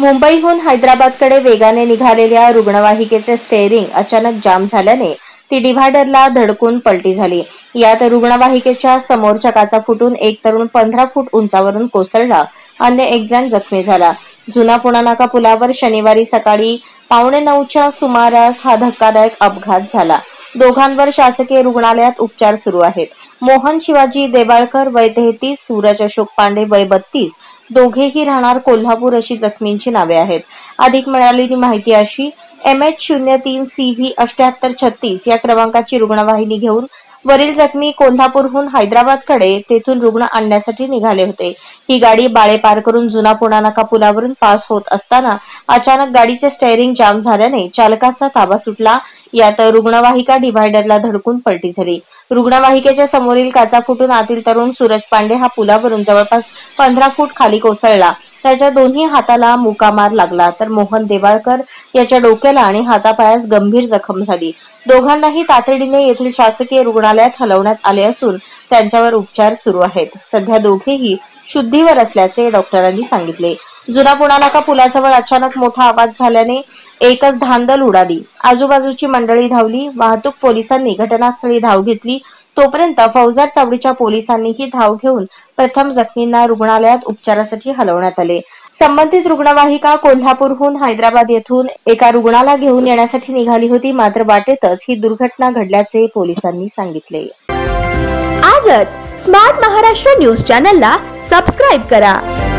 मुंबईहून हैदराबादकडे वेगाने निघालेल्या रुग्णवाहिकेचे स्टेअरिंग अचानक जाम झाल्याने ती डिव्हायडरला धडकून पलटी झाली। यात रुग्णवाहिकेच्या समोरच्या काचा फुटून एक तरुण 15 फूट उंचावरून कोसळला, अन्य एक जण जखमी झाला। जुना पुणा नाका पुलावर शनिवारी सकाळी 8:45च्या सुमारास हा धक्कादायक अपघात झाला। दोघांवर शासकीय रुग्णालयात उपचार सुरू आहेत। मोहन शिवाजी देवाळकर वय 33, सूरज अशोक पांडे वय 32, दोघेही राहणार कोल्हापूर अशी जखमींची नावे आहेत। अधिक मिळालेली माहिती अशी, MH03CV 7836 या क्रमांकाची रुग्णवाहिनी घेऊन वरील जखमी कोल्हापूरहून हैदराबादकडे तेथून रुग्ण आणण्यासाठी निघाले होते। ही गाडी बाळे पार करून जुना पुणा नाका पुलावरून पास होत असताना अचानक गाडीचे स्टेअरिंग जाम झाल्याने चालकाचा ताबा सुटला। यात रुग्णवाहिका डिव्हायडरला धडकून पलटी झाली। रुग्णवाहिकेच्या समोरील काचा फुटून आतील तरुण सूरज पांडे हा पुलावरून जवळपास 15 फूट खाली कोसळला। त्याच्या दोन्ही हाताला मुकामार लागला, तर मोहन देवाळकर याच्या डोक्याला आणि हातापायास गंभीर जखम झाली। दोघांनाही तातडीने येथील शासकीय रुग्णालयात हलवण्यात आले असून त्यांच्यावर उपचार सुरू आहेत। सध्या दोघेही शुद्धीवर असल्याचे डॉक्टरांनी सांगितले। जुना पुणा नाका पुलाजवळ अचानक मोठा आवाज झाल्याने एकच धांदल उडाली। आजूबाजूची मंडळी धावली। वाहतूक पोलिसांनी घटनास्थळी धाव घेतली। तोपर्यंत फौजदार चावडीच्या पोलिसांनीही धाव घेऊन प्रथम जखमींना रुग्णालयात उपचारासाठी हलवण्यात आले। संबंधित रुग्णवाहिका कोल्हापूरहून हैदराबाद येथून एका रुग्णाला घेऊन येण्यासाठी निघाली होती, मात्र वाटेतच ही दुर्घटना घडल्याचे पोलिसांनी सांगितले। आजच स्मार्ट महाराष्ट्र न्यूज चॅनलला सबस्क्राइब करा।